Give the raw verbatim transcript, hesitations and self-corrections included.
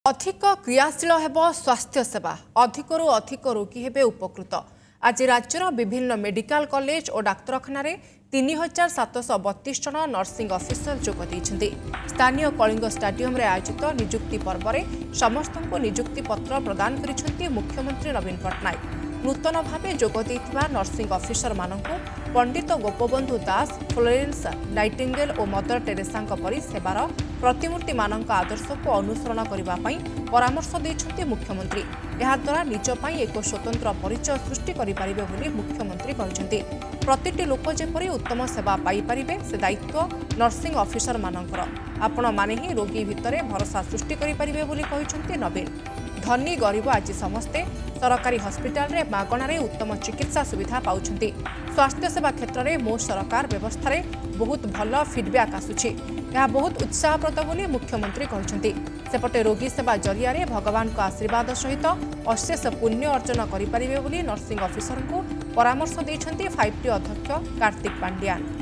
अधिक क्रियाशील हेब स्वास्थ्य सेवा अधिकरू अधिक रोगी हेबे उपकृत। आज राज्यर विभिन्न मेडिकल कॉलेज और डाक्तरखाना तीन हजार सातश बतीस जन नर्सिंग अफिसर जोग देइछन्ति। स्थानीय कलिंग स्टाडियम रे आयोजित निजुक्ति पर्व में समस्त को निजुक्ति पत्र प्रदान करिसेंति मुख्यमंत्री नवीन पट्टनायक। नूतन भावे जोग देइथिबा नर्सिंग अफिसर मानकु पंडित गोपबंधु दास, फ्लोरेंस नाइटिंगेल और मदर टेरेसा परी सेवार प्रतिमूर्ति मानक आदर्श को अनुसरण करने परामर्श देइछन्ति मुख्यमंत्री। याद्वारा निज पई एक स्वतंत्र परिचय सृष्टि करिपारिबे बोली मुख्यमंत्री कहछन्ति। प्रतिटी लोक जेपरि उत्तम सेवा पाई परिबे से दायित्व नर्सिंग अफिसर मानकर। आपण माने ही रोगी भितरे भरोसा सृष्टि करिपारिबे बोली कहछन्ति नवीन। धनी गरीब आज समस्ते सरकारी हस्पिटाल रे मागणारे उत्तम चिकित्सा सुविधा पाउछन्ति। स्वास्थ्य सेवा क्षेत्र में मो सरकार व्यवस्था रे बहुत भल फीडबैक आसुछि। यह बहुत उत्साहप्रद बोली मुख्यमंत्री कहछन्ति। सेपटे रोगी सेवा जरिया रे भगवान का आशीर्वाद सहित अशेष पुण्य अर्जन करिपारिबे बोली नर्सिंग अफिसर को परामर्श दैछन्ति फाइव टी अध्यक्ष कार्तिक पांड्यान।